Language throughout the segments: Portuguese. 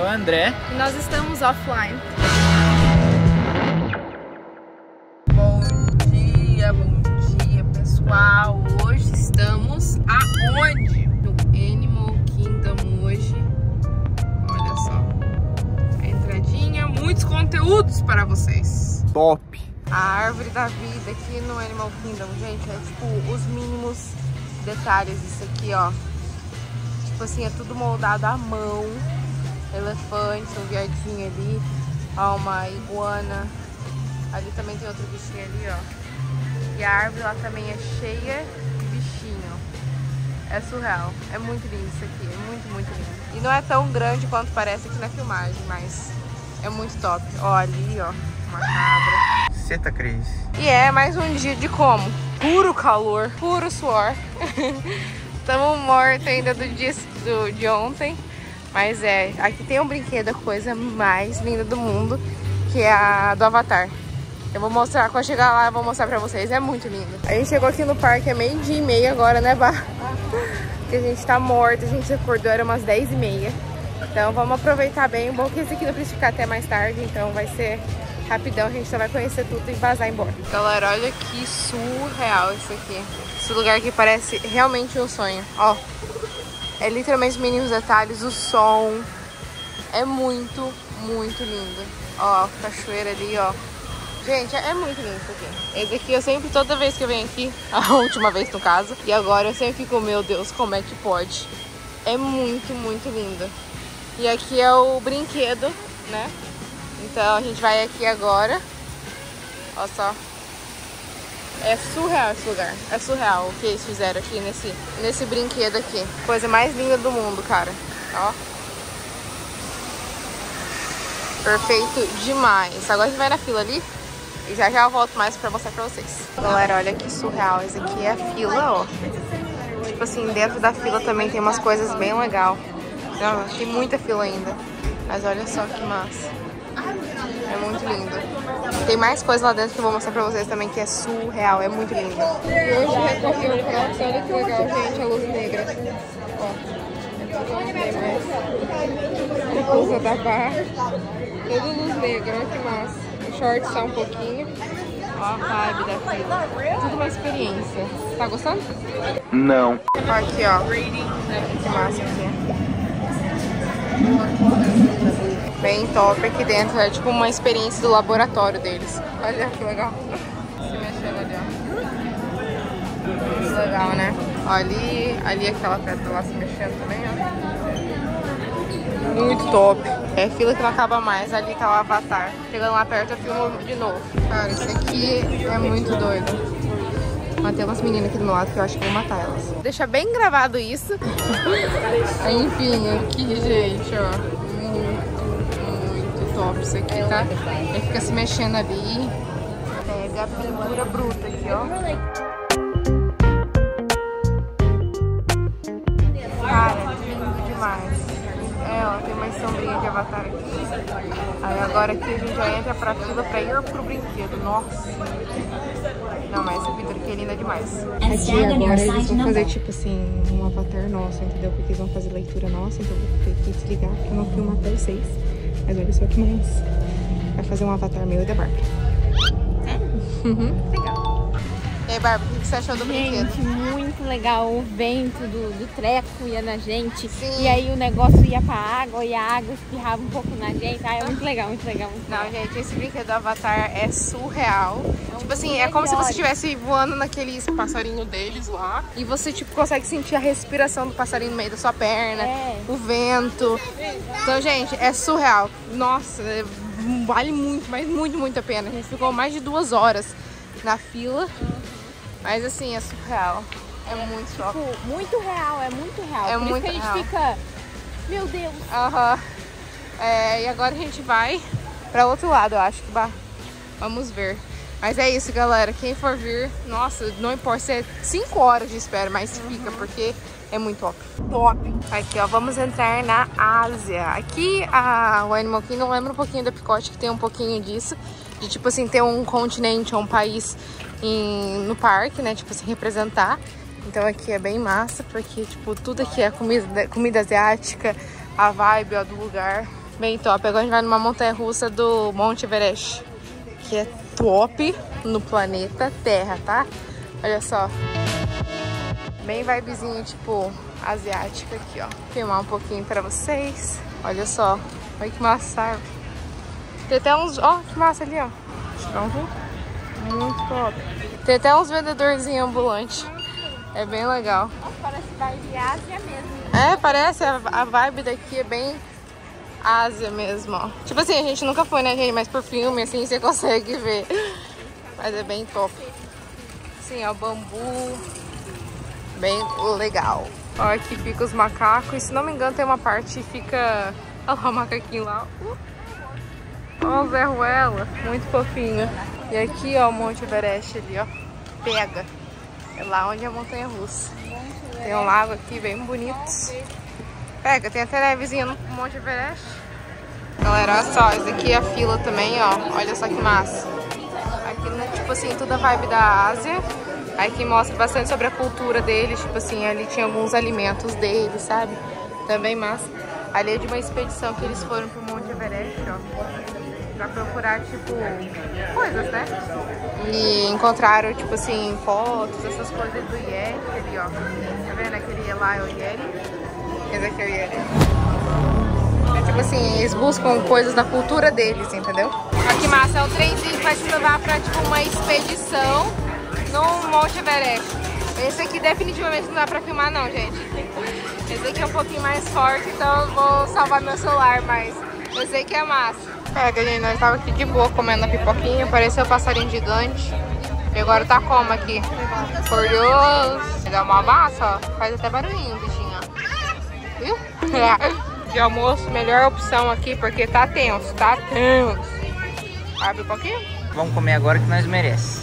André. E nós estamos offline. Bom dia, pessoal. Hoje estamos aonde? No Animal Kingdom hoje. Olha só. A entradinha, muitos conteúdos para vocês. Top! A árvore da vida aqui no Animal Kingdom, gente, é tipo os mínimos detalhes. Isso aqui, ó. Tipo assim, é tudo moldado à mão. Elefante, um viadinho ali. Ó, uma iguana. Ali também tem outro bichinho ali, ó. E a árvore lá também é cheia de bichinho. É surreal. É muito lindo isso aqui. É muito, muito lindo. E não é tão grande quanto parece aqui na filmagem, mas é muito top. Ó, ali, ó. Uma cabra. Ceta, Cris. E é mais um dia de como? Puro calor, puro suor. Estamos mortos ainda do dia de ontem. Mas aqui tem um brinquedo, a coisa mais linda do mundo, que é a do Avatar. Eu vou mostrar, quando chegar lá eu vou mostrar pra vocês, é muito lindo. A gente chegou aqui no parque, é 12:30 agora, né, Bah? Porque a gente tá morto, a gente acordou, era umas 10:30. Então vamos aproveitar bem. O bom é que esse aqui não precisa ficar até mais tarde, então vai ser rapidão, a gente só vai conhecer tudo e vazar embora. Galera, olha que surreal isso aqui. Esse lugar aqui parece realmente um sonho. Ó, é literalmente os mínimos detalhes, o som. É muito, muito lindo. Ó, cachoeira ali, ó. Gente, é muito lindo isso aqui. Esse aqui eu sempre, toda vez que eu venho aqui, a última vez no caso, e agora eu sempre fico, meu Deus, como é que pode? É muito, muito lindo. E aqui é o brinquedo, né? Então a gente vai aqui agora. Olha só. É surreal esse lugar. É surreal o que eles fizeram aqui nesse brinquedo aqui. Coisa mais linda do mundo, cara. Ó. Perfeito demais. Agora a gente vai na fila ali. E já eu volto mais pra mostrar pra vocês. Galera, olha que surreal. Esse aqui é a fila, ó. Tipo assim, dentro da fila também tem umas coisas bem legais. Tem muita fila ainda. Mas olha só que massa. É muito lindo. Tem mais coisa lá dentro que eu vou mostrar pra vocês também, que é surreal, é muito lindo. E hoje recorreu o Crocs, olha que legal, gente, a luz negra. Ó, a coisa da barra. Toda luz negra, olha que massa. O short só um pouquinho. Ó a vibe da fila. Tudo uma experiência. Tá gostando? Não. Ó, aqui, ó. Que massa aqui. Bem top aqui dentro, é tipo uma experiência do laboratório deles. Olha que legal. Se mexendo ali, ó. Muito legal, né? Ó, ali aquela pedra lá se mexendo também, ó. Muito top. É fila que não acaba mais, ali tá o Avatar. Chegando lá perto eu filmo de novo. Cara, isso aqui é muito doido. Ó, tem umas meninas aqui do meu lado que eu acho que vou matar elas. Deixa bem gravado isso. Enfim, aqui, gente, ó. Muito top isso aqui, tá? Ele fica se mexendo ali. Pega a pintura bruta aqui, ó. Cara, lindo demais. É, ó, tem uma sombrinha de Avatar aqui. Aí agora aqui a gente já entra pra fila pra ir pro brinquedo. Nossa. Não, mas essa pintura aqui é linda demais. Aqui agora eles vão fazer tipo assim, um Avatar nosso, entendeu? Porque eles vão fazer leitura nossa, então eu vou ter que desligar pra não filmar até os 6. Mas olha só que mais. Vai fazer um Avatar meu e da Barbie. Legal. E aí, Barbie, o que você achou do brinquedo? Gente, muito legal. O vento do treco ia na gente. Sim. E aí o negócio ia pra água e a água espirrava um pouco na gente. Ah, é muito legal, muito legal. Muito Não, legal. gente, esse brinquedo do Avatar é surreal. Tipo assim, é como se você estivesse voando naqueles passarinhos deles lá. E você, tipo, consegue sentir a respiração do passarinho no meio da sua perna. O vento. Então, gente, é surreal. Nossa, vale muito, mas muito, muito a pena. A gente ficou mais de 2 horas na fila. Mas assim, é surreal. É muito top. Tipo, muito real, é muito real. É Por muito isso que a real. gente fica... Meu Deus. Aham. E agora a gente vai pra outro lado, eu acho que vamos ver. Mas é isso, galera. Quem for vir, nossa, não importa se é 5 horas de espera, mas fica, porque é muito top. Top! Aqui, ó, vamos entrar na Ásia. Aqui, o Animal Kingdom lembra um pouquinho da Epcot, que tem um pouquinho disso. De, tipo assim, ter um continente ou um país no parque, né? Tipo assim, representar. Então aqui é bem massa, porque, tipo, tudo aqui é comida asiática. A vibe, ó, do lugar Bem top. Agora a gente vai numa montanha-russa do Monte Everest, que é top no planeta Terra, tá? Olha só. Bem vibezinha, tipo, asiática aqui, ó. Vou filmar um pouquinho pra vocês. Olha só. Olha que massa. Tem até uns... Ó, que massa ali, ó. Vamos ver? Muito top. Tem até uns vendedorzinhos ambulantes. É bem legal. Nossa, parece vibe Ásia mesmo. É, parece. A vibe daqui é bem Ásia mesmo, ó. Tipo assim, a gente nunca foi, né, gente? Mas por filme, assim, você consegue ver. Mas é bem top. Assim, ó, bambu. Bem legal. Ó, aqui fica os macacos. E se não me engano, tem uma parte que fica... Olha lá o macaquinho lá. Ó, o Zé Ruela. Muito fofinho. E aqui, ó, o Monte Everest ali, ó. Pega. É lá onde é a montanha-russa. Tem um lago aqui bem bonito. Pega, tem até nevezinha no Monte Everest. Galera, olha só. Essa aqui é a fila também, ó. Olha só que massa. Aqui, né, tipo assim, toda a vibe da Ásia. Aqui mostra bastante sobre a cultura deles. Tipo assim, ali tinha alguns alimentos deles, sabe? Também massa. Ali é de uma expedição que eles foram pro Monte Everest, ó. Pra procurar, tipo, coisas, né? E encontraram, tipo assim, fotos, essas coisas do Yeti ali, ó. Tá vendo? Aquele lá é o Yeti. Esse aqui é o Yeti. É tipo assim, eles buscam coisas da cultura deles, entendeu? Olha que massa, é o trenzinho que vai te levar pra, tipo, uma expedição no Monte Everest. Esse aqui definitivamente não dá pra filmar não, gente. Esse aqui é um pouquinho mais forte, então eu vou salvar meu celular, mas eu sei que é massa. É, que a gente, nós tava aqui de boa comendo a pipoquinha, pareceu um passarinho gigante. E agora tá como aqui? Curioso. Dá uma massa, ó. Faz até barulhinho, bichinho, ó. Viu? De almoço, melhor opção aqui, porque tá tenso, tá tenso. A pipoquinha? Vamos comer agora que nós merecemos.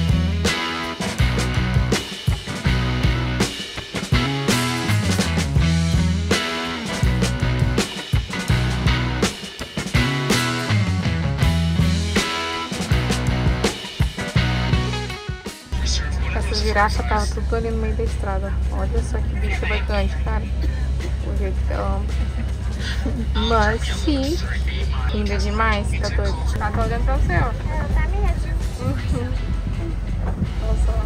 Essa girafa tava tudo ali no meio da estrada. Olha só que bicho bacante, cara. O jeito que ela anda. Mas sim. Linda demais, tá doido? Tá olhando pra você, ó. Ela tá mesmo. Olha só.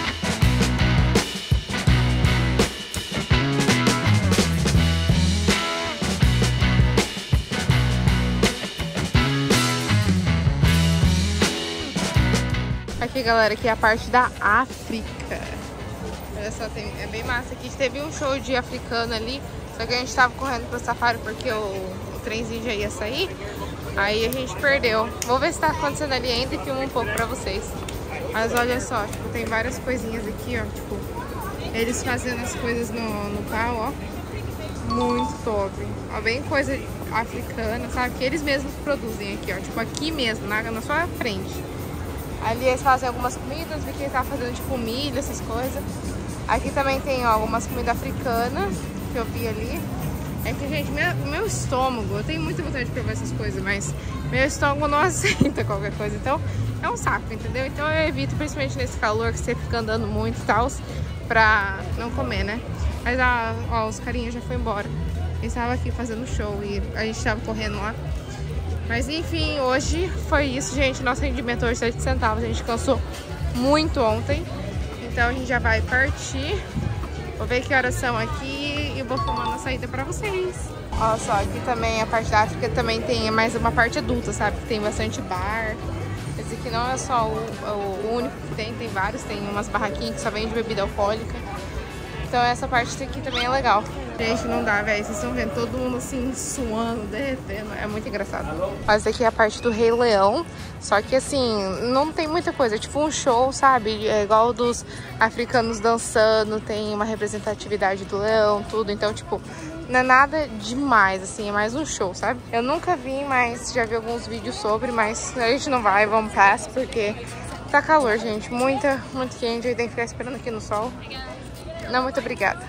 Aqui, galera, aqui é a parte da África. Olha só, é bem massa aqui. Teve um show de africano ali, só que a gente tava correndo pro safari porque o trenzinho já ia sair. Aí a gente perdeu. Vou ver se tá acontecendo ali ainda e filmo um pouco pra vocês. Mas olha só, tipo, tem várias coisinhas aqui, ó. Tipo, eles fazendo as coisas no pau, ó. Muito top. Ó, bem coisa africana, sabe? Que eles mesmos produzem aqui, ó. Tipo, aqui mesmo, na sua frente. Ali eles fazem algumas comidas, vi que eles estavam fazendo tipo milho, essas coisas. Aqui também tem, ó, algumas comidas africanas que eu vi ali. É que, gente, meu estômago, eu tenho muita vontade de provar essas coisas, mas meu estômago não aceita qualquer coisa. Então é um saco, entendeu? Então eu evito, principalmente nesse calor que você fica andando muito e tal, pra não comer, né? Mas, ó, os carinhas já foram embora. Eles estavam aqui fazendo show e a gente tava correndo lá. Mas enfim, hoje foi isso, gente. Nosso rendimento hoje 7 centavos. A gente cansou muito ontem. Então a gente já vai partir. Vou ver que horas são aqui e vou filmando a saída pra vocês. Olha só, aqui também a parte da África também tem mais uma parte adulta, sabe? Que tem bastante bar. Esse aqui não é só o único que tem vários. Tem umas barraquinhas que só vende bebida alcoólica. Então essa parte aqui também é legal. Gente, não dá, velho. Vocês estão vendo todo mundo assim, suando, derretendo. É muito engraçado. Mas aqui é a parte do Rei Leão. Só que assim, não tem muita coisa. É tipo um show, sabe? É igual dos africanos dançando. Tem uma representatividade do leão, tudo. Então, tipo, não é nada demais, assim. É mais um show, sabe? Eu nunca vi, mas já vi alguns vídeos sobre. Mas a gente não vai, vamos passar, porque tá calor, gente. Muito quente. Eu tenho que ficar esperando aqui no sol. Não, muito obrigada.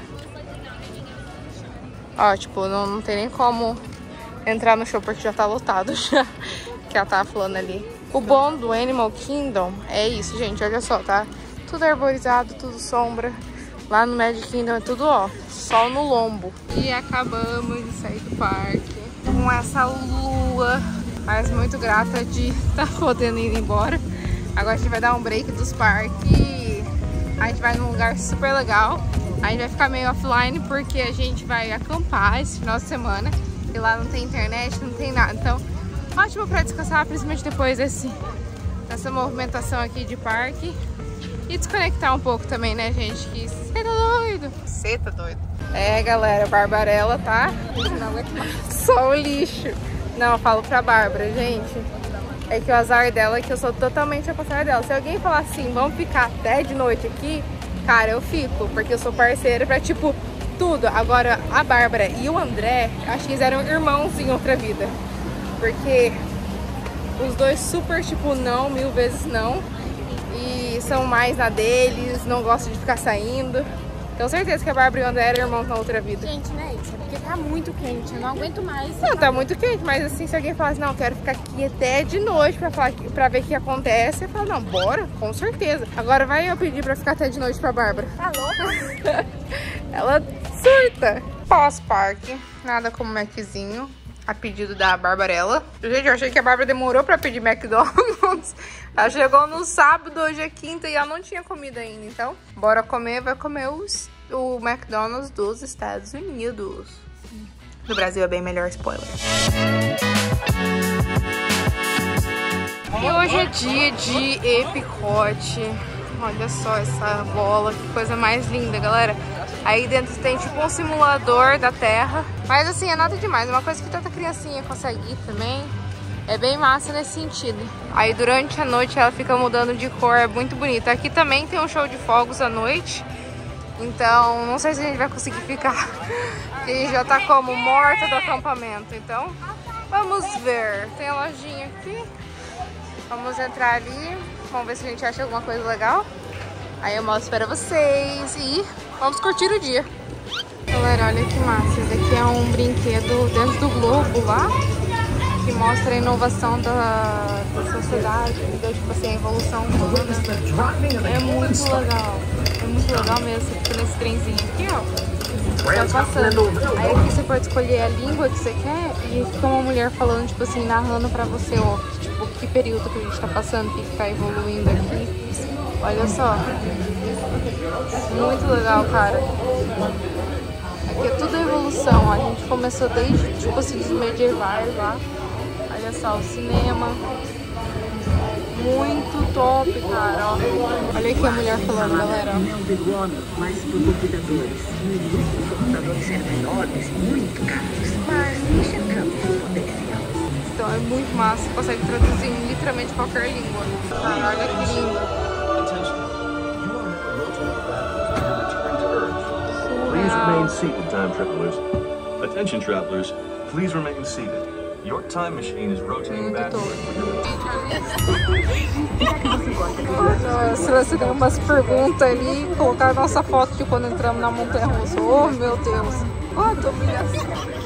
Ó, tipo, não tem nem como entrar no show porque já tá lotado já. Que ela tava falando ali. O bom do Animal Kingdom é isso, gente. Olha só, tá? Tudo arborizado, tudo sombra. Lá no Magic Kingdom é tudo, ó, sol no lombo. E acabamos de sair do parque. com essa lua. Mas muito grata de estar podendo ir embora. Agora a gente vai dar um break dos parques. A gente vai num lugar super legal. A gente vai ficar meio offline porque a gente vai acampar esse final de semana. E lá não tem internet, não tem nada. Então, ótimo pra descansar, principalmente depois dessa movimentação aqui de parque. E desconectar um pouco também, né, gente? Que você tá doido. Você tá doido. É, galera, a Barbarella tá... Não aguento mais. Só o lixo. Não, eu falo pra Bárbara, gente. É que o azar dela é que eu sou totalmente a passar dela. Se alguém falar assim, vamos ficar até de noite aqui, cara, eu fico. Porque eu sou parceira pra, tipo, tudo. Agora, a Bárbara e o André, acho que eles eram irmãos em outra vida. Porque os dois super, tipo, não, 1000 vezes não. E são mais na deles, não gostam de ficar saindo. Tenho certeza que a Bárbara e o André eram irmãos na outra vida. Gente, não é isso, é porque tá muito quente, eu não aguento mais. Não, tá muito quente, mas assim, se alguém falar assim, não, quero ficar aqui até de noite pra ver o que acontece, eu falo, não, bora, com certeza. Agora vai eu pedir pra ficar até de noite pra Bárbara. Tá louca? Ela surta. Pós-parque, nada como Maczinho, a pedido da Barbarella. Gente, eu achei que a Bárbara demorou pra pedir McDonald's. Ela chegou no sábado, hoje é quinta e ela não tinha comida ainda. Então, bora comer, vai comer o McDonald's dos Estados Unidos. No Brasil é bem melhor, spoiler. E hoje é dia de Epicote. Olha só essa bola, que coisa mais linda, galera. Aí dentro tem tipo um simulador da Terra. Mas assim, é nada demais, é uma coisa que tanta criancinha consegue ir também. É bem massa nesse sentido. Aí durante a noite ela fica mudando de cor, é muito bonita. Aqui também tem um show de fogos à noite. Então, não sei se a gente vai conseguir ficar. Porque a gente já tá como morta do acampamento. Então, vamos ver. Tem a lojinha aqui. Vamos entrar ali. Vamos ver se a gente acha alguma coisa legal. Aí eu mostro para vocês e vamos curtir o dia. Galera, olha que massa. Esse aqui é um brinquedo dentro do globo lá, que mostra a inovação da sociedade, entendeu? Tipo assim, a evolução humana. É muito legal. É muito legal mesmo. Você fica nesse trenzinho aqui, ó. Tá passando. Aí aqui você pode escolher a língua que você quer e fica uma mulher falando, tipo assim, narrando pra você, ó, tipo, que período que a gente tá passando, que tá evoluindo aqui. Olha só. Muito legal, cara. Aqui é tudo evolução, ó. A gente começou desde, tipo assim, dos medievais lá. Olha só, o cinema. Muito top, cara, ó. Olha aqui a mulher falando, galera. Mas por computadores. No início, os computadores eram enormes, muito caros, mas enxergamos o potencial. Então é muito massa, você consegue traduzir em literalmente qualquer língua. Cara, olha que lindo. Please remain seated, time travelers. Attention, travelers. Please remain seated. Your time machine is rotating backward. Se você tem umas perguntas ali, colocar nossa foto de quando entramos na montanha russa. Oh, meu Deus. Oh, tô humilhação.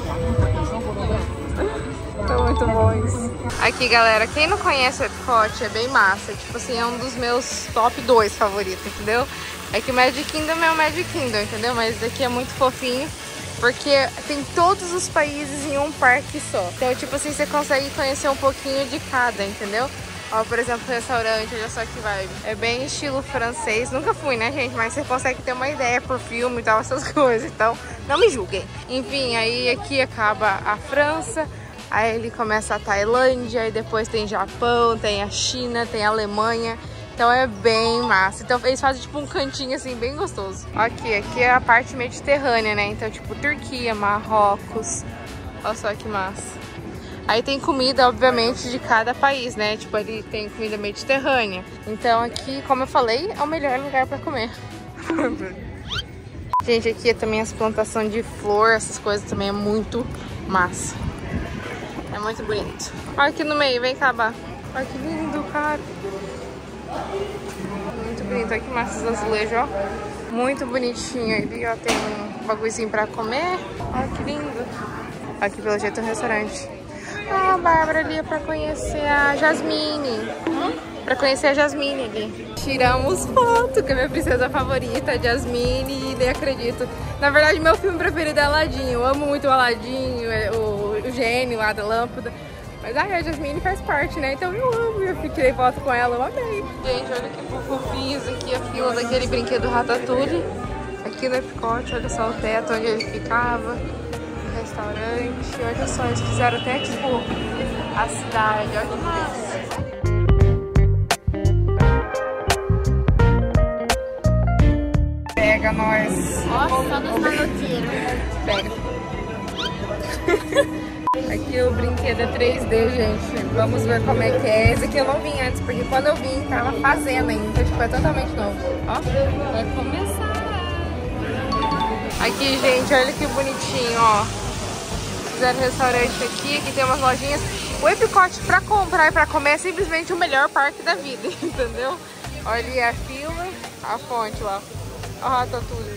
Tá muito bom isso. Aqui, galera, quem não conhece o Epcot é bem massa. Tipo assim, é um dos meus top 2 favoritos, entendeu? É que o Magic Kingdom é o Magic Kingdom, entendeu? Mas esse aqui é muito fofinho, porque tem todos os países em um parque só. Então, tipo assim, você consegue conhecer um pouquinho de cada, entendeu? Ó, por exemplo, o restaurante, olha só que vibe. É bem estilo francês. Nunca fui, né, gente? Mas você consegue ter uma ideia por filme e tal, essas coisas. Então, não me julguem. Enfim, aí aqui acaba a França. Aí ele começa a Tailândia, aí depois tem Japão, tem a China, tem a Alemanha. Então é bem massa. Então eles fazem tipo um cantinho assim, bem gostoso. Aqui é a parte mediterrânea, né? Então tipo Turquia, Marrocos. Olha só que massa. Aí tem comida, obviamente, de cada país, né? Tipo, ali tem comida mediterrânea. Então aqui, como eu falei, é o melhor lugar pra comer. Gente, aqui é também as plantações de flor, essas coisas também é muito massa. É muito bonito. Olha aqui no meio, vem cá, Bá. Olha que lindo, cara. Muito bonito. Olha que massa os azulejos, ó. Muito bonitinho. Ali, ó, tem um bagulhozinho pra comer. Olha que lindo. Aqui, pelo jeito, é um restaurante. Ah, a Bárbara ali é pra conhecer a Jasmine. Pra conhecer a Jasmine ali. Tiramos foto, que é minha princesa favorita, a Jasmine, e nem acredito. Na verdade, meu filme preferido é Aladdin. Eu amo muito o Aladdin, o gênio lá da lâmpada. Mas a Jasmine faz parte, né? Então eu amo, eu tirei foto com ela, eu amei. Gente, olha que fofinhos aqui, a fila daquele brinquedo Ratatouille. Aqui no Epcot, olha só o teto onde ele ficava. O restaurante, olha só, eles fizeram até tipo a cidade, olha que massa. Pega nós. Nossa, só dos maloteiros. Pega. Aqui o brinquedo é 3D, gente. Vamos ver como é que é. Esse aqui eu não vim antes, porque quando eu vim tava fazendo ainda. Então, tipo, é totalmente novo. Ó, vai começar. Aqui, gente, olha que bonitinho, ó. Fizeram restaurante aqui. Aqui tem umas lojinhas. O Epcot pra comprar e pra comer é simplesmente o melhor parque da vida, entendeu? Olha a fila, a fonte lá. Ó, a Ratatouille.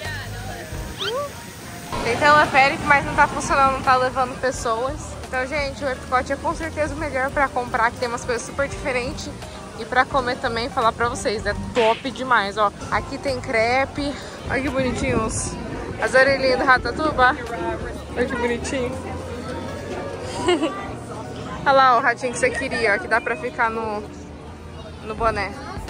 Tem teleférico, mas não tá funcionando, não tá levando pessoas. Então, gente, o Epcot é com certeza o melhor pra comprar, que tem umas coisas super diferentes. E pra comer também, falar pra vocês, é top demais, ó. Aqui tem crepe. Olha que bonitinhos. As orelhinhas do Ratatouille. Olha que bonitinho. Olha lá o ratinho que você queria, ó, que dá pra ficar no boné.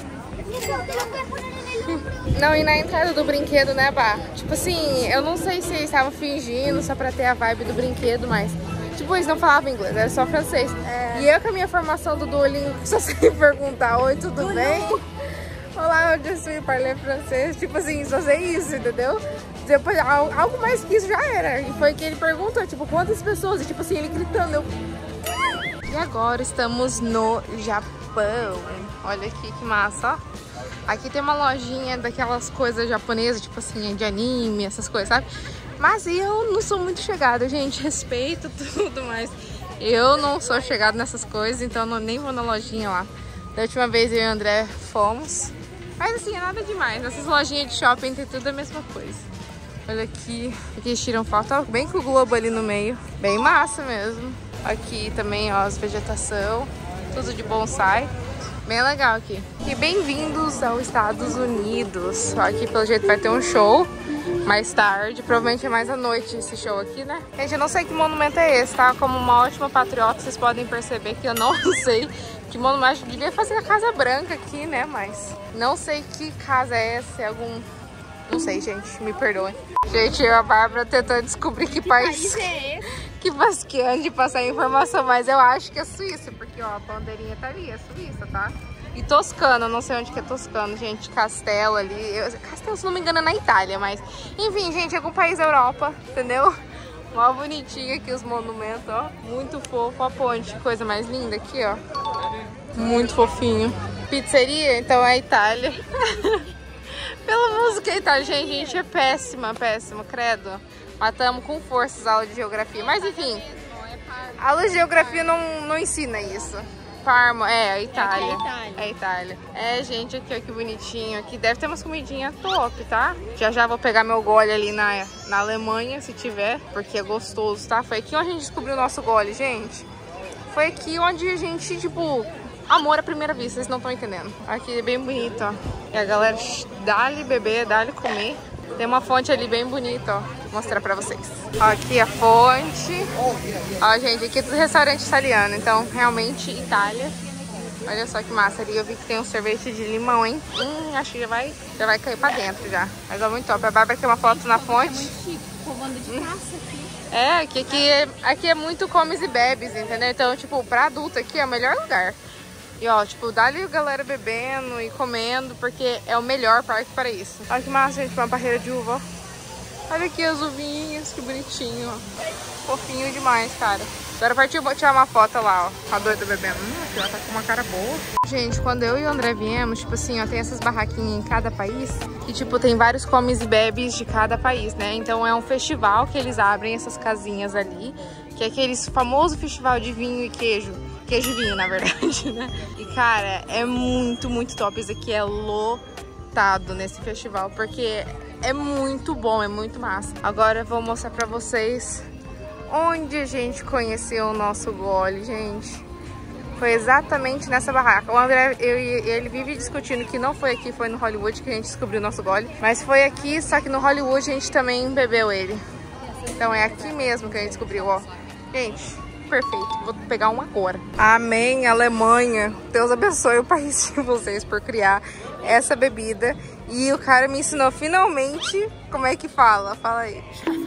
Não, e na entrada do brinquedo, né, Bah? Tipo assim, eu não sei se eles estavam fingindo só pra ter a vibe do brinquedo, mas... Tipo, eles não falavam inglês, era só francês. E eu com a minha formação do Duolingo, só sei perguntar, oi, tudo bem? Olá, eu sou parler francês. Tipo assim, só sei isso, entendeu? Depois, algo mais que isso já era. E foi que ele perguntou, tipo, quantas pessoas? E tipo assim, ele gritando, E agora estamos no Japão. Olha aqui que massa, ó. Aqui tem uma lojinha daquelas coisas japonesas, tipo assim, de anime, essas coisas, sabe? Mas eu não sou muito chegada, gente. Respeito tudo, mas eu não sou chegada nessas coisas, então eu nem vou na lojinha lá. Da última vez eu e o André fomos. Mas assim, é nada demais. Essas lojinhas de shopping tem tudo a mesma coisa. Olha aqui. Aqui eles tiram foto, ó, bem com o globo ali no meio. Bem massa mesmo. Aqui também, ó, as vegetação. Tudo de bonsai. Bem legal aqui. E bem-vindos aos Estados Unidos. Aqui, pelo jeito, vai ter um show mais tarde. Provavelmente é mais à noite esse show aqui, né? Gente, eu não sei que monumento é esse, tá? Como uma ótima patriota, vocês podem perceber que eu não sei que monumento. Devia fazer a Casa Branca aqui, né? Mas não sei que casa é essa. É algum... Não sei, gente. Me perdoem. Gente, eu e a Bárbara tentando descobrir que país é esse. Que antes de passar a informação, mas eu acho que é Suíça, porque ó, a bandeirinha tá ali, é Suíça, tá? E Toscana, não sei onde que é Toscana, gente, Castelo ali, Castelo, se não me engano, é na Itália, mas enfim, gente, é algum país da Europa, entendeu? Mó bonitinho aqui os monumentos, ó, muito fofo, a ponte, coisa mais linda aqui, ó, muito fofinho. Pizzeria, então é Itália. Pela música é Itália, gente, é péssima, credo. Matamos com forças a aula de geografia. Mas enfim, a aula de geografia não ensina isso. Parma, é a Itália. É a Itália. É, gente, aqui ó, que bonitinho. Aqui deve ter umas comidinhas top, tá? Já vou pegar meu gole ali na Alemanha, se tiver, porque é gostoso, tá? Foi aqui onde a gente descobriu o nosso gole, gente. Foi aqui onde a gente, tipo, amor à primeira vista, vocês não estão entendendo. Aqui é bem bonito, ó. E a galera, dá-lhe beber, dá-lhe comer. Tem uma fonte ali bem bonita, ó. Vou mostrar pra vocês. Ó, aqui a fonte. Ó, gente, aqui é tudo restaurante italiano. Então, realmente, Itália. Olha só que massa ali. Eu vi que tem um sorvete de limão, hein? Acho que já vai cair pra dentro já. Mas é muito top. A Bárbara tem uma foto na fonte. É, aqui é muito comes e bebes, entendeu? Então, tipo, pra adulto aqui é o melhor lugar. E ó, tipo, dá-lhe a galera bebendo e comendo, porque é o melhor parque para isso. Olha que massa, gente, uma barreira de uva, ó. Olha aqui as uvinhas, que bonitinho, ó. Fofinho demais, cara. Agora partiu tirar uma foto lá, ó. A doida bebendo. Aqui ela tá com uma cara boa. Gente, quando eu e o André viemos, tipo assim, ó, tem essas barraquinhas em cada país. Que, tipo, tem vários comes e bebes de cada país, né? Então é um festival que eles abrem essas casinhas ali. Que é aquele famoso festival de vinho e queijo. Queijo e vinho, na verdade, né? E, cara, é muito, muito top. Isso aqui é lotado nesse festival, porque é muito bom, é muito massa. Agora eu vou mostrar pra vocês onde a gente conheceu o nosso gole, gente. Foi exatamente nessa barraca. O André, ele vive discutindo que não foi aqui, foi no Hollywood que a gente descobriu o nosso gole. Mas foi aqui, só que no Hollywood a gente também bebeu ele. Então é aqui mesmo que a gente descobriu, ó. Gente, perfeito. Vou pegar um agora. Amém, Alemanha. Deus abençoe o país de vocês por criar essa bebida. E o cara me ensinou finalmente como é que fala. Fala aí.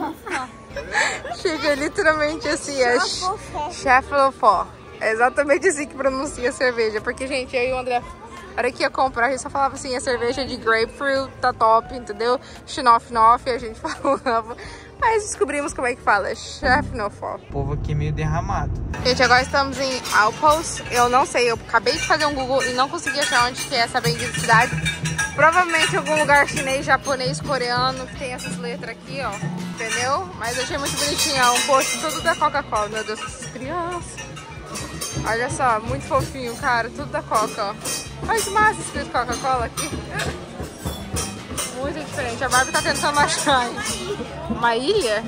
Chega literalmente assim, é Schaffelfó. É exatamente assim que pronuncia a cerveja. Porque, gente, eu e o André, na hora que ia comprar, a gente só falava assim, a cerveja de grapefruit tá top, entendeu? Schnoff-noff, a gente falava. Mas descobrimos como é que fala, Schaffelfó. O povo aqui é meio derramado. Gente, agora estamos em Outpost. Eu não sei, eu acabei de fazer um Google e não consegui achar onde que é essa bendita cidade. Provavelmente em algum lugar chinês, japonês, coreano, que tem essas letras aqui, ó. Entendeu? Mas eu achei muito bonitinho, ó. Um post tudo da Coca-Cola. Meu Deus, essas crianças. Olha só, muito fofinho, cara. Tudo da Coca, ó. Olha que massa escrito Coca-Cola aqui. Muito diferente. A Barbie tá tentando achar uma ilha.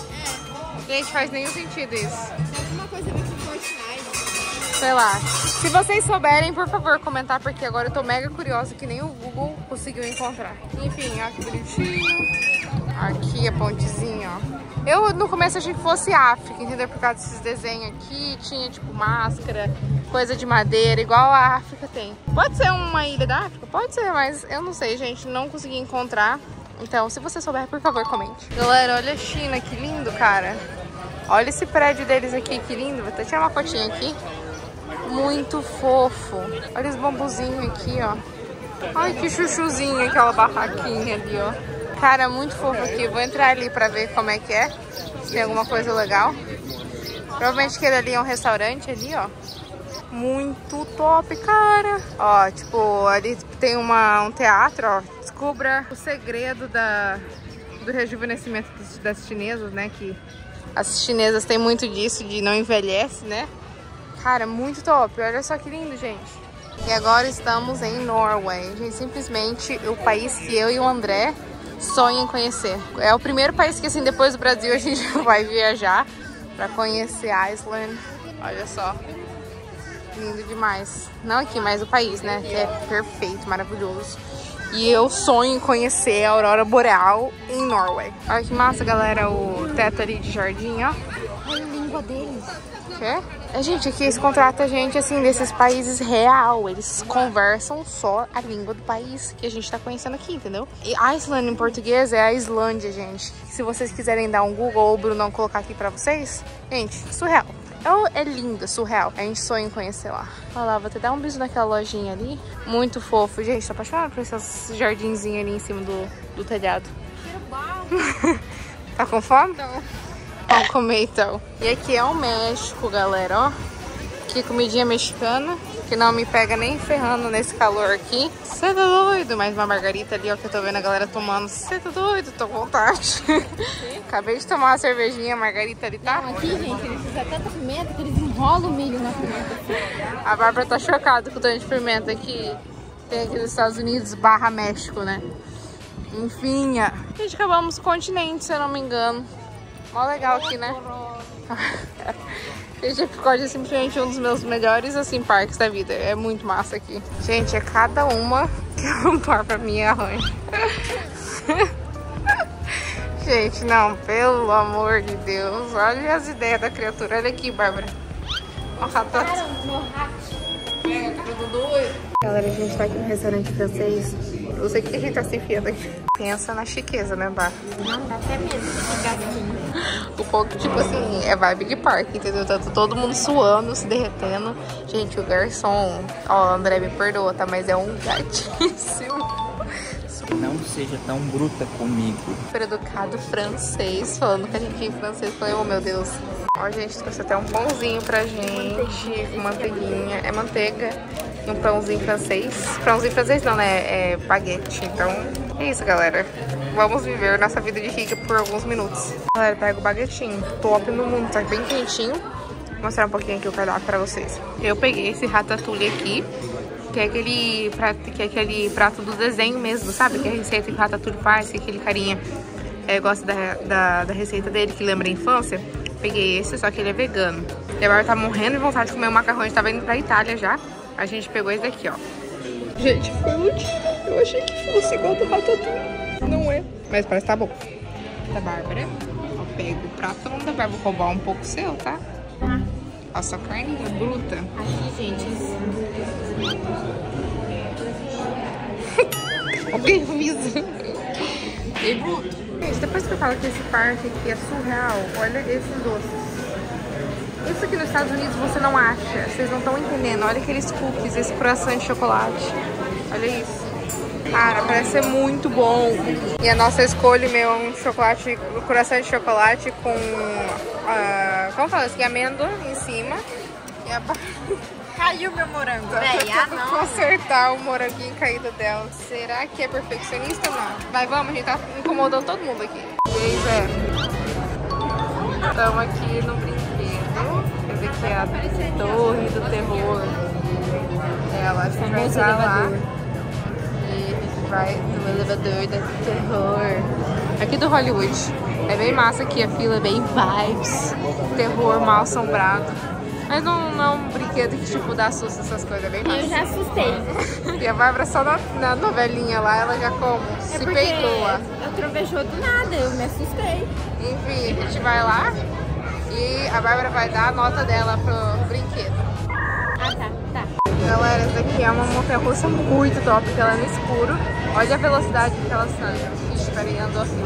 Gente, faz nenhum sentido isso. Alguma coisa a ver com Fortnite. Sei lá. Se vocês souberem, por favor, comentar, porque agora eu tô mega curiosa que nem o Google conseguiu encontrar. Enfim, ó, que bonitinho. Aqui a pontezinha, ó. Eu no começo achei que fosse África, entendeu? Por causa desses desenhos aqui, tinha tipo máscara, coisa de madeira, igual a África tem. Pode ser uma ilha da África? Pode ser, mas eu não sei, gente, não consegui encontrar. Então, se você souber, por favor, comente. Galera, olha a China, que lindo, cara. Olha esse prédio deles aqui, que lindo. Vou até tirar uma fotinha aqui. Muito fofo. Olha os bambuzinhos aqui, ó. Ai, que chuchuzinho aquela barraquinha ali, ó. Cara, muito fofo aqui. Vou entrar ali pra ver como é que é. Se tem alguma coisa legal. Provavelmente aquele ali é um restaurante ali, ó. Muito top, cara. Ó, tipo, ali tem um teatro, ó. Descubra o segredo do rejuvenescimento das chinesas, né? Que as chinesas têm muito disso, de não envelhece, né? Cara, muito top. Olha só que lindo, gente. E agora estamos em Norway. Gente, simplesmente o país que eu e o André sonham em conhecer. É o primeiro país que, assim, depois do Brasil a gente vai viajar pra conhecer Iceland. Olha só. Lindo demais. Não aqui, mas o país, né? Que é perfeito, maravilhoso. E eu sonho em conhecer a aurora boreal em Norway. Olha que massa, galera, o teto ali de jardim, ó. Olha a língua deles. Quê? Gente, aqui eles contratam gente, assim, desses países real. Eles conversam só a língua do país que a gente tá conhecendo aqui, entendeu? E Iceland em português é a Islândia, gente. Se vocês quiserem dar um Google ou o Brunão colocar aqui pra vocês, gente, surreal. É lindo, é surreal. A gente sonha em conhecer lá. Olha lá, vou até dar um beijo naquela lojinha ali. Muito fofo. Gente, tô apaixonada por esses jardinzinhos ali em cima do telhado. Tá com fome? Não. Vamos comer então. E aqui é o México, galera, ó. Aqui comidinha mexicana, que não me pega nem ferrando nesse calor aqui. Você tá doido? Mais uma margarita ali, ó, que eu tô vendo a galera tomando. Você tá doido? Tô com vontade. Acabei de tomar uma cervejinha, a margarita ali, tá? Não, aqui, gente, eles usam tanta pimenta que eles enrolam o milho na pimenta. A Bárbara tá chocada com o tanto de pimenta que tem aqui nos Estados Unidos / México, né? Enfim, a gente acabamos o continente, se eu não me engano. Mó legal aqui, né? Gente, Epcot é simplesmente um dos meus melhores, assim, parques da vida. É muito massa aqui. Gente, é cada uma que eu não paro pra mim arranjo. Gente, não, pelo amor de Deus. Olha as ideias da criatura. Olha aqui, Bárbara. Ó, rato. Galera, a gente tá aqui no restaurante francês. Eu sei que a gente tá se enfiando aqui. Pensa na chiqueza, né, Bá? Não, dá até medo de gatinho. O pouco, tipo assim, é vibe de parque, entendeu? Tá todo mundo suando, se derretendo. Gente, o garçom, ó, André, me perdoa, tá? Mas é um gatíssimo. Não seja tão bruta comigo. Super educado francês, falando com a gente em francês. Falei, oh meu Deus. Ó, gente, trouxe até um pãozinho pra gente, com manteiguinha. É manteiga e um pãozinho francês. Pãozinho francês não, né? É baguete. Então, é isso, galera. Vamos viver nossa vida de rica por alguns minutos. Galera, pega o baguetinho. Top no mundo, tá bem quentinho. Vou mostrar um pouquinho aqui o cardápio pra vocês. Eu peguei esse ratatouille aqui, que é aquele prato do desenho mesmo, sabe? Que é a receita que o Ratatouille faz, que aquele carinha gosta da receita dele, que lembra a infância. Peguei esse, só que ele é vegano. E agora tá morrendo de vontade de comer um macarrão, a gente tava indo pra Itália já. A gente pegou esse daqui, ó. Gente, foi o último. Eu achei que fosse igual do Ratatouille. Não é. Mas parece que tá bom. Da Bárbara. Eu pego o pratão da Bárbara, vou roubar um pouco seu, tá? Nossa, a carne é bruta. Aqui, gente. O permiso. E bruto. Gente, depois que eu falo que esse parque aqui é surreal, olha esses doces. Isso aqui nos Estados Unidos você não acha. Vocês não estão entendendo. Olha aqueles cookies, esse croissant de chocolate. Olha isso. Cara, parece ser muito bom. E a nossa escolha, meu, um chocolate, um croissant de chocolate com... como fala isso? Amêndoa em cima. E a... Caiu meu morango. Tentando consertar o moranguinho caído dela. Será que é perfeccionista ou não? Vai, vamos, a gente tá incomodando todo mundo aqui. E aí, Zé? Estamos aqui no brinquedo. Essa aqui é a Torre do Terror. Ela, a gente vai entrar lá. E a gente vai no elevador do terror. Aqui do Hollywood. É bem massa aqui, a fila é bem vibes. Terror mal assombrado. Mas não é um brinquedo que tipo dá susto, essas coisas, é bem massa. Eu já assustei. E a Bárbara só na novelinha lá, ela já como? Se peitou lá. Eu trovejou do nada, eu me assustei. Enfim, a gente vai lá e a Bárbara vai dar a nota dela pro brinquedo. Ah, tá. Galera, essa aqui é uma montanha-russa muito top, porque ela é no escuro. Olha a velocidade que ela sai. Ixi, peraí, andou assim.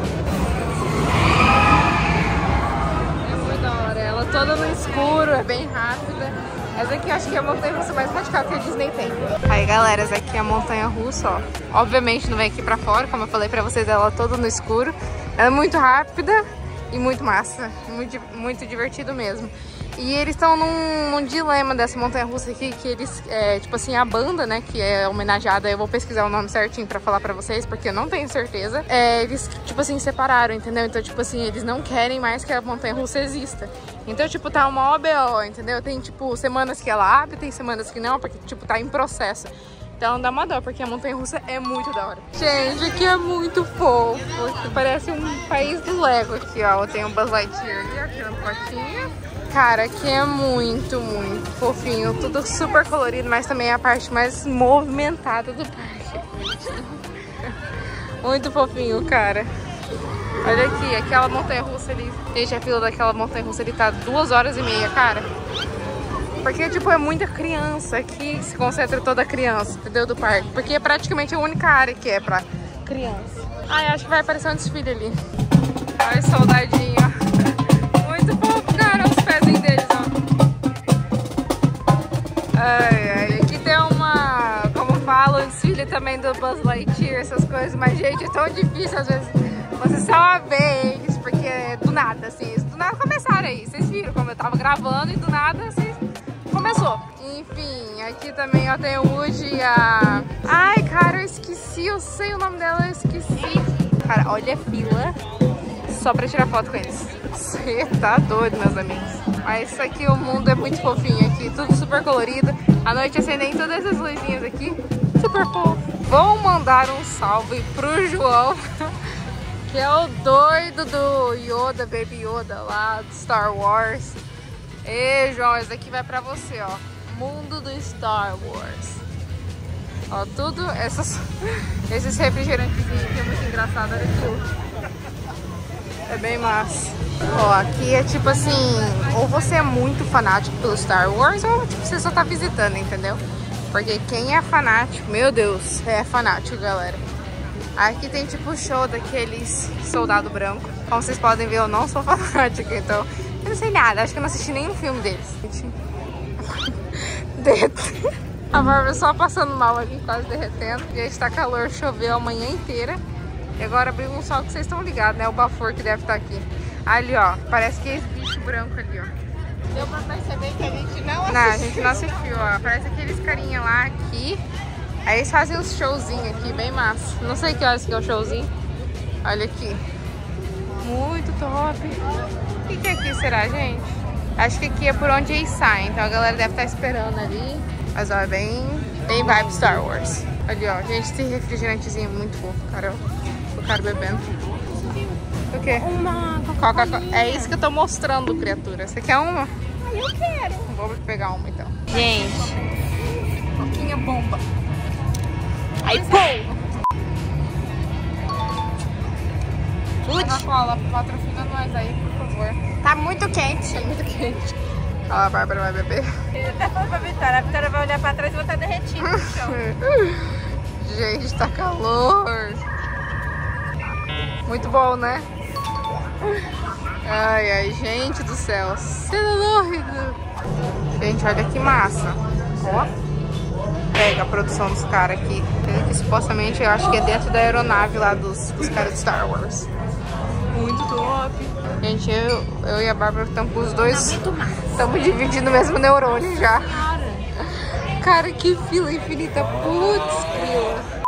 É muito da hora. Ela toda no escuro, é bem rápida. Essa aqui eu acho que é a montanha-russa mais radical que a Disney tem. Aí, galera, essa aqui é a montanha-russa, ó. Obviamente não vem aqui pra fora, como eu falei pra vocês, ela toda no escuro. Ela é muito rápida e muito massa. Muito divertido mesmo. E eles estão num dilema dessa montanha-russa aqui, que eles, tipo assim, a banda, né, que é homenageada, eu vou pesquisar o nome certinho pra falar pra vocês, porque eu não tenho certeza. Eles, tipo assim, separaram, entendeu? Então, tipo assim, eles não querem mais que a montanha-russa exista. Então, tipo, tá uma OBO, entendeu? Tem, tipo, semanas que ela abre, tem semanas que não, porque, tipo, tá em processo. Então dá uma dó, porque a montanha-russa é muito da hora. Gente, aqui é muito fofo. Parece um país do Lego aqui, ó. Tem um Buzz Lightyear ali, aqui na plaquinha. Cara, aqui é muito fofinho. Tudo super colorido, mas também é a parte mais movimentada do parque. Muito fofinho, cara. Olha aqui, aquela montanha-russa ali. Gente, a fila daquela montanha-russa ali tá 2h30, cara. Porque, tipo, é muita criança. Aqui se concentra toda a criança, entendeu? Do parque. Porque é praticamente a única área que é pra criança. Ai, acho que vai aparecer um desfile ali. Olha o soldadinho. Muito fofo, cara. Os pezinhos deles, ó. Ai. Aqui tem uma... Como falo, um desfile também do Buzz Lightyear, essas coisas. Mas, gente, é tão difícil, às vezes, você só ver eles. Porque do nada, assim. Do nada começaram aí. Vocês viram como eu tava gravando e do nada, assim... Começou. Enfim, aqui também ó, tem o Woody e a... Ai, cara, eu esqueci, eu sei o nome dela, eu esqueci. Cara, olha a fila só pra tirar foto com eles. Você tá doido, meus amigos. Mas isso aqui, o mundo é muito fofinho aqui, tudo super colorido. À noite acendem todas essas luzinhas aqui, super fofo. Vou mandar um salve pro João, que é o doido do Yoda, Baby Yoda lá, do Star Wars. Ei, João, esse daqui vai pra você, ó. Mundo do Star Wars. Ó, tudo esses refrigerantezinhos aqui é muito engraçado, olha aquilo. É bem massa. Ó, aqui é tipo assim, ou você é muito fanático pelo Star Wars, ou tipo, você só tá visitando, entendeu? Porque quem é fanático, meu Deus, é fanático, galera. Aqui tem tipo o show daqueles soldado branco. Como vocês podem ver, eu não sou fanática, então... Eu não sei nada, acho que eu não assisti nenhum filme deles. A Bárbara só passando mal ali, quase derretendo. E aí tá calor, choveu a manhã inteira. E agora abriu um sol que vocês estão ligados, né? O bafor que deve estar aqui. Ali, ó, parece que é esse bicho branco ali, ó. Deu pra perceber que a gente não assistiu. Não, a gente não assistiu, ó. Parece aqueles carinha lá aqui. Aí eles fazem uns showzinhos aqui, bem massa. Não sei que horas que é o showzinho. Olha aqui. Muito top. O que é aqui será, gente? Acho que aqui é por onde eles saem. Então a galera deve estar esperando ali. Mas ó, é bem vibe Star Wars. Ali, ó. Gente, esse refrigerantezinho é muito fofo, cara. O cara bebendo. O quê? Uma Coca-Cola. É isso que eu tô mostrando, criatura. Você quer uma? Ah, eu quero. Vou pegar uma, então. Gente. Coquinha bomba. Aí, pô! Coca-Cola, patrocina nós aí, por favor. Tá muito quente. Tá muito quente. A Bárbara vai beber. Ele tá falando pra Vitória. A Vitória vai olhar pra trás e vai estar derretido no chão. Gente, tá calor. Muito bom, né? Ai, ai, gente do céu. Você é doido. Gente, olha que massa. Ó. Pega a produção dos caras aqui. Que supostamente eu acho que é dentro da aeronave lá dos caras de Star Wars. Muito top. Gente, eu e a Bárbara estamos com os dois. Estamos dividindo o mesmo neurônio já. Cara, que fila infinita. Putz, fila.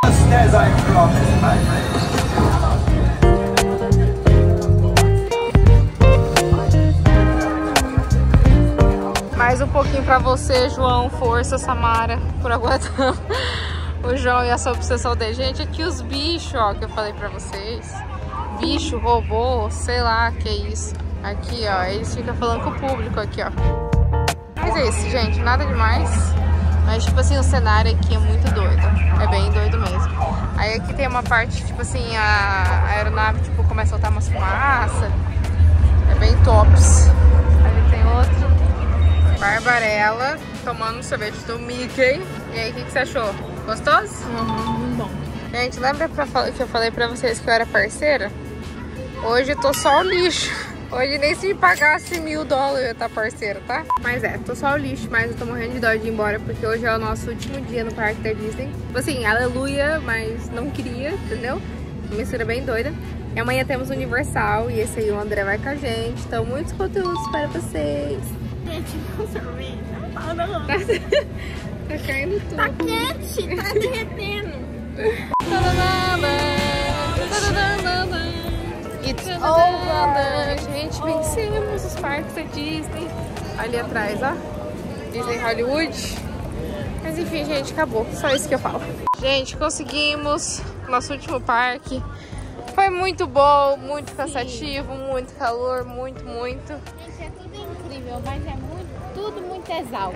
Mais um pouquinho pra você, João. Força, Samara, por aguentar o João e a sua obsessão de gente. Aqui os bichos, ó, que eu falei pra vocês. Bicho, robô, sei lá, que é isso. Aqui, ó, eles ficam falando com o público aqui, ó. Mas é isso, gente, nada demais. Mas, tipo assim, o cenário aqui é muito doido. É bem doido mesmo. Aí aqui tem uma parte, tipo assim, a aeronave, tipo, começa a soltar umas fumaça. É bem tops. Ali tem outro. Barbarella, tomando sorvete do Mickey. E aí, o que você achou? Gostoso? Muito bom. Gente, lembra que eu falei pra vocês que eu era parceira? Hoje eu tô só o lixo. Hoje nem se me pagasse $1000 eu ia estar parceira, tá? Mas tô só o lixo, mas eu tô morrendo de dó de ir embora, porque hoje é o nosso último dia no parque da Disney. Tipo assim, aleluia, mas não queria, entendeu? Uma mistura bem doida. E amanhã temos o Universal e esse aí o André vai com a gente. Então, muitos conteúdos para vocês. Gente, não sorvete. Não. Tá caindo tudo. Tá quente, tá derretendo. It's over! Gente, vencemos os parques da Disney. Ali atrás, ó. Disney Hollywood. Mas enfim, gente, acabou. Só isso que eu falo. Gente, conseguimos nosso último parque. Foi muito bom, muito cansativo, muito calor, muito. Gente, é tudo incrível, mas é tudo muito exausto.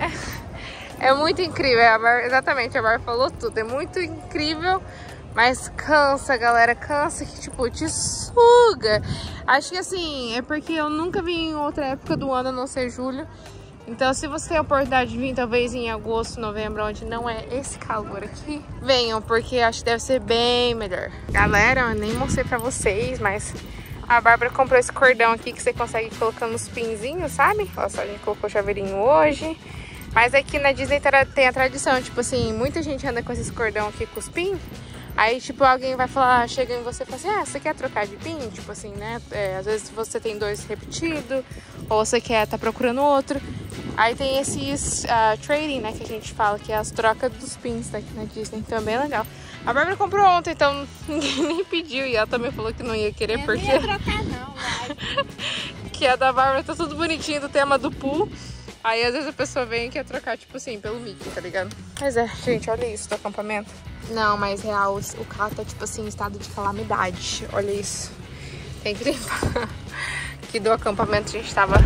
É muito incrível, exatamente, a Bárbara falou tudo. É muito incrível, mas cansa, galera, cansa que, tipo, te suga. Acho que, assim, é porque eu nunca vim em outra época do ano, a não ser julho. Então, se você tem a oportunidade de vir, talvez em agosto, novembro, onde não é esse calor aqui, venham, porque acho que deve ser bem melhor. Galera, eu nem mostrei pra vocês, mas a Bárbara comprou esse cordão aqui que você consegue ir colocando os pinzinhos, sabe? Olha só, a gente colocou o chaveirinho hoje. Mas aqui na Disney tem a tradição, tipo assim, muita gente anda com esses cordão aqui com os pin. Aí, tipo, alguém vai falar, chega em você e fala assim, ah, você quer trocar de pin? Tipo assim, né? Às vezes você tem 2 repetidos, ou você tá procurando outro. Aí tem esses trading, né, que a gente fala, que é as trocas dos pins daqui na Disney. Então é bem legal. A Bárbara comprou ontem, então ninguém nem pediu. E ela também falou que não ia querer, porque... Não ia trocar não, vai. Que a da Bárbara tá tudo bonitinho do tema do pool. Aí às vezes a pessoa vem e quer trocar, tipo assim, pelo Mickey, tá ligado? Mas gente, olha isso do acampamento. Não, mas real, o carro tá tipo assim, em estado de calamidade. Olha isso. Tem que limpar. Aqui do acampamento a gente tava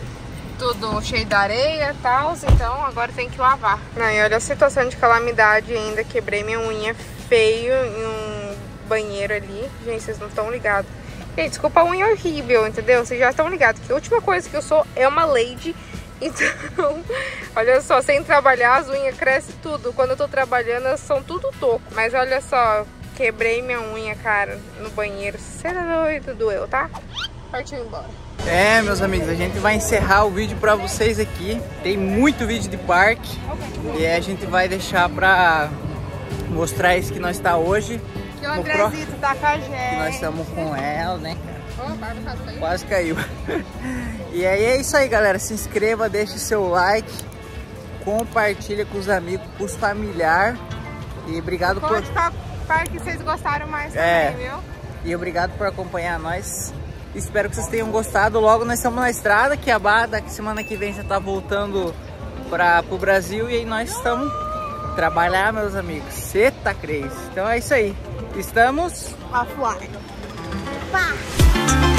tudo cheio de areia e tal, então agora tem que lavar. Não, e olha a situação de calamidade ainda. Quebrei minha unha feio em um banheiro ali. Gente, vocês não estão ligados. Gente, desculpa a unha horrível, entendeu? Vocês já estão ligados que a última coisa que eu sou é uma lady. Então, olha só, sem trabalhar as unhas crescem tudo. Quando eu tô trabalhando, elas são tudo toco. Mas olha só, quebrei minha unha, cara, no banheiro. Você é doido, doeu, tá? Partiu embora. É, meus amigos, a gente vai encerrar o vídeo pra vocês aqui. Tem muito vídeo de parque. E a gente vai deixar pra mostrar isso que nós tá hoje. Que o Andrezito tá com a gente. Nós estamos com ela, né? Oh, Bárbara quase caiu. E aí é isso aí, galera. Se inscreva, deixe seu like, compartilha com os amigos, com os familiares. E obrigado por... qual parque vocês gostaram mais também, viu? E obrigado por acompanhar nós. Espero que vocês tenham gostado. Logo nós estamos na estrada, que a Bada, que semana que vem já tá voltando pro Brasil. E aí nós estamos trabalhar, meus amigos. Cê tá crazy. Então é isso aí. Estamos offline. Pá.